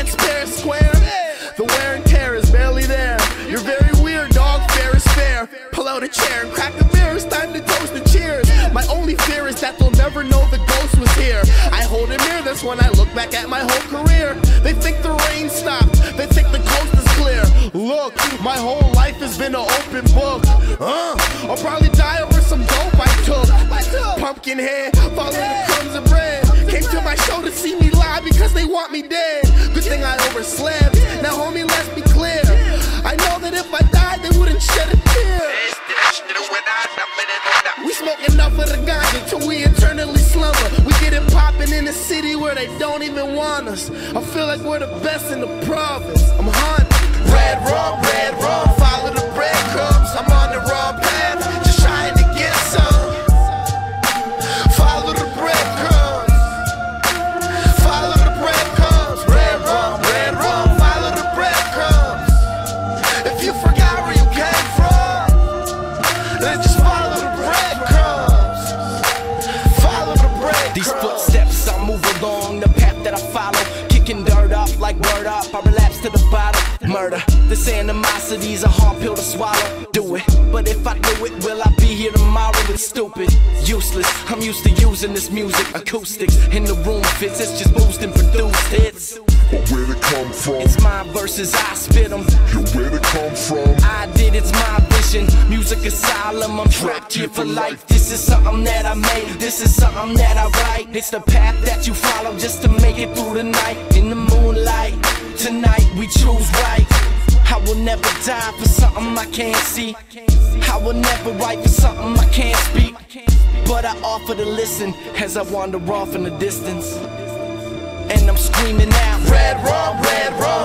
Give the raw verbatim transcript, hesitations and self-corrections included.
makes Paris square. The wear and tear is barely there. You're very weird, dog, fair is fair. Pull out a chair and crack a beer, it's time to toast and cheers. My only fear is that they'll never know the ghost was here. I hold a mirror, that's when I look back at my whole career. They think the rain stopped, they think the coast is clear. Look, my whole life has been an open book. uh, I'll probably die over some dope I took. Pumpkin head, follow the crumbs of bread. Came to my show to see me live because they want me dead. Good thing I overslept, now homie let's be clear. I know that if I died they wouldn't shed a tear. We smoke enough of the ganja till we eternally slumber. We get it poppin' in a city where they don't even want us. I feel like we're the best in the province. I'm haunted. Red rum, red rum, follow the breadcrumbs. I'm on the wrong path, just trying to get some. Follow the breadcrumbs, follow the breadcrumbs. Red rum, red rum, follow the breadcrumbs. If you forgot where you came from, then just follow the breadcrumbs. Follow the breadcrumbs. These footsteps I move along the path that I follow, kicking dirt up like word up. I relapse to the bottom. Murder, this animosity's a hard pill to swallow. Do it, but if I do it, will I be here tomorrow? It's stupid, useless. I'm used to using this music, acoustics in the room fits. It's just boosting produced hits. But where'd it come from? It's my verses, I spit them. Yo, where'd it come from? I did, it's my vision. Music asylum, I'm trapped here for life. This is something that I made, this is something that I write. It's the path that you follow just to make it through the night. In the moonlight, tonight we choose right. I will never die for something I can't see. I will never write for something I can't speak. But I offer to listen as I wander off in the distance. And I'm screaming out, red rum, red rum.